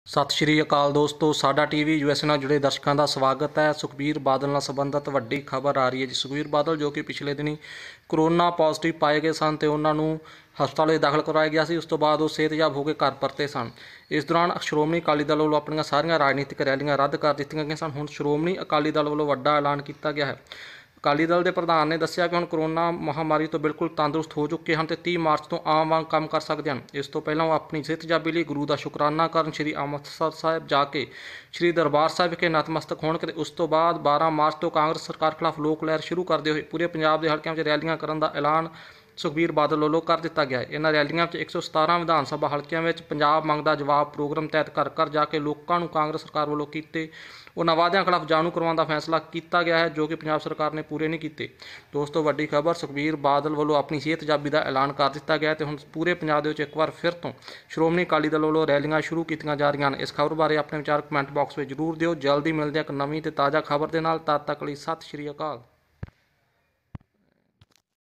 सत श्री अकाल दोस्तों, साडा टीवी यूएसए नाल जुड़े दर्शकों का स्वागत है। सुखबीर बादल नाल संबंधित वड्डी खबर आ रही है जी। सुखबीर बादल जो कि पिछले दिनी कोरोना पॉजिटिव पाए गए सन ते उन्हां नूं हस्पताल में दाखिल करवाया गया सी। उस तो बाद वो सेहतयाब होकर घर परते सन। इस दौरान श्रोमणी अकाली दल वालों अपनी सारियां राजनीतिक रैलियां रद्द कर दित्तियां गईयां सन। हुण श्रोमणी अकाली दल वालों वड्डा ऐलान किया गया है। अकाली दल के प्रधान ने दस्सिया कि हुण कोरोना महामारी तो बिल्कुल तंदुरुस्त हो चुके हैं तो 30 मार्च तो आम वांग काम कर सकते हैं। इस तो पहला वो अपनी सेहतयाबी लिए गुरु का शुकराना करन श्री अमृतसर साहिब जाके श्री दरबार साहिब विखे नतमस्तक होणगे। उस तो बाद 12 मार्च तो कांग्रेस सरकार खिलाफ लोक लहर शुरू करते हुए पूरे पंजाब के हल्कों में रैलियां करने का ऐलान सुखबीर बादल वालों कर दिता गया है। इन्हां रैलियां 117 विधान सभा हल्कों में पंजाब मंगदा जवाब प्रोग्राम तहत घर घर जाके लोगों को कांग्रेस सरकार वालों किए उन्होंने वादों खिलाफ जाणू करवाने का फैसला किया गया है, जो कि पंजाब सरकार ने पूरे नहीं किए। दोस्तों, वड्डी खबर, सुखबीर बादल वालों अपनी सेहतयाबी का ऐलान कर दिता गया तो हुण पूरे पंजाब एक बार फिर तो श्रोमणी अकाली दल वालों रैलियां शुरू की जा रही हैं। इस खबर बारे अपने विचार कमेंट बॉक्स में जरूर दिओ। जल्दी मिलते हैं एक नवीं ते ताज़ा खबर के नाल। तद तक लई सत श्री अकाल।